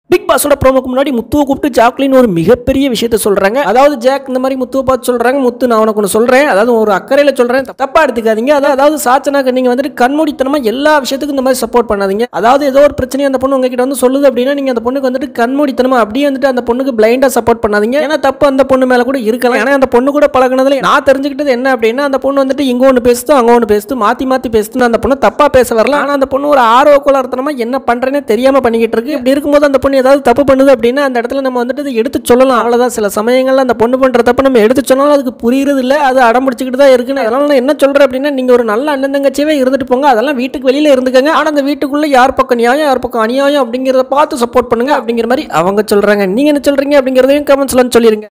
Big பாஸோட ப்ரோமோக்கு முன்னாடி முத்துவை கூப்பிட்டு Jacqueline ஒரு மிகப்பெரிய விஷயத்த சொல்றாங்க. அதாவது ஜாக் இந்த மாதிரி முத்துவை பார்த்து சொல்றாங்க, முத்து நான் உனக்கு ஒன்று சொல்றேன், அதாவது ஒரு அக்கறையில சொல்றேன், தப்பா எடுத்துக்காதீங்க. அதாவது சாச்சனாக்கு நீங்க வந்துட்டு கண்மூடித்தனமா எல்லா விஷயத்துக்கும் இந்த மாதிரி சப்போர்ட் பண்ணாதீங்க. அதாவது ஏதோ ஒரு பிரச்சனை அந்த பொண்ணு உங்ககிட்ட வந்து சொல்லுது அப்படின்னா நீங்க அந்த பொண்ணுக்கு வந்துட்டு கண்மூடித்தனமா அப்படியே வந்துட்டு அந்த பொண்ணுக்கு பிளைண்டா சப்போர்ட் பண்ணாதீங்க. ஏன்னா தப்பு அந்த பொண்ணு மேல கூட இருக்கலாம். ஏன்னா அந்த பொண்ணு கூட பழகுனதுல நான் தெரிஞ்சுக்கிட்டது என்ன அப்படின்னா, அந்த பொண்ணு வந்துட்டு இங்க ஒன்று பேசுது அங்க ஒன்று பேசுது, மாத்தி மாத்தி பேசுது. அந்த பொண்ணு தப்பா பேச வரல, ஆனா அந்த பொண்ணு ஒரு ஆர்வ கோளாறுத்தனமா என்ன பண்றேன்னு தெரியாம பண்ணிக்கிட்டு இருக்கு. இப்படி இருக்கும்போது அந்த பொண்ணு ஏதாவது தப்பு பண்ணுது அப்படின்னா அந்த இடத்துல நம்ம வந்துட்டு எடுத்து சொல்லலாம். அவ்வளவுதான். சில சமயங்கள்ல அந்த பொண்ணு பண்ற தப்பு நம்ம எடுத்து சொன்னாலும் அதுக்கு புரியுறது இல்ல, அது அடம்பிடிச்சிக்கிட்டு தான் இருக்குன்னு. அதனால நான் என்ன சொல்றேன் அப்படின்னா, நீங்க ஒரு நல்ல அண்ணன் தங்கச்சியவே இருந்துட்டு போங்க, அதெல்லாம் வீட்டுக்கு வெளியில இருந்துக்கங்க. ஆனா அந்த வீட்டுக்குள்ள யார் பக்கம் நியாயம் யார் பக்கம் அநியாயம் அப்படிங்கறத பார்த்து சப்போர்ட் பண்ணுங்க அப்படிங்கிற மாதிரி அவங்க சொல்றாங்க. நீங்க என்ன சொல்றீங்க அப்படிங்கறதையும் கமெண்ட்ஸ்ல சொல்லிருங்க.